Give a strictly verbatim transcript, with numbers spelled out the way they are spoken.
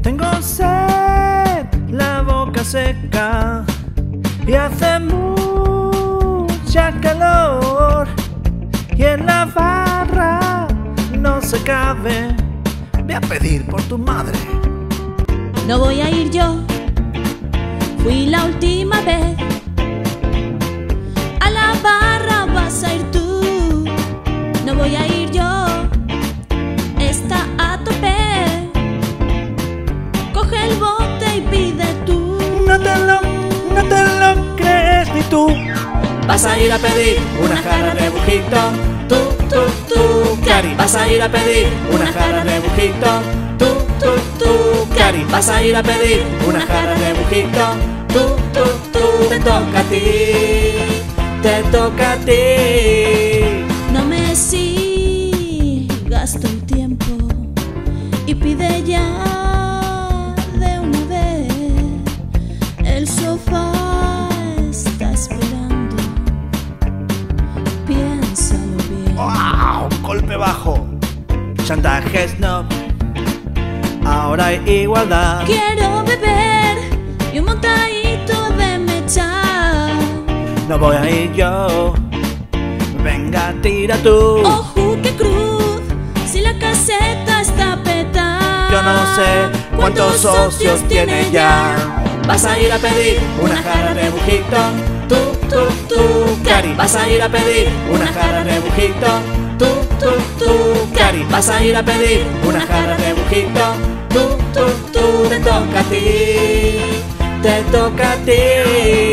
Tengo sed, la boca seca y hace mucha calor, y en la barra no se cabe. Voy a pedir por tu madre. No voy a ir yo, fui la última vez. A la barra vas a ir tú. No voy a ir yo, está a tope. Coge el bote y pide tú. No te lo, no te lo crees ni tú. Vas a ir a pedir una jarra de bujito, tú, tú, tú, Cari. Vas a ir a pedir una jarra de bujito, tú, tú, tú, Cari. Vas a ir a pedir una jarra de bujito, tú, tú, tú. Te toca a ti, te toca a ti. No me sigas todo el tiempo y pide ya de una vez. El sofá está esperando, piénsalo bien. ¡Wow! Golpe bajo. Chantaje snob. Ahora hay igualdad. Quiero beber y un montadito de mecha. No voy a ir yo. Venga, tira tú. Ojo, qué cruz, si la caseta está petada. Yo no sé cuántos socios tiene ya. Vas a ir a pedir una jarra de bujito, tú, tú, tú, Cari. Vas a ir a pedir una jarra de bujito, tú, tú, tú, Cari. Vas a ir a pedir una jarra de bujito, tú, tú, tú. Te toca a ti, te toca a ti.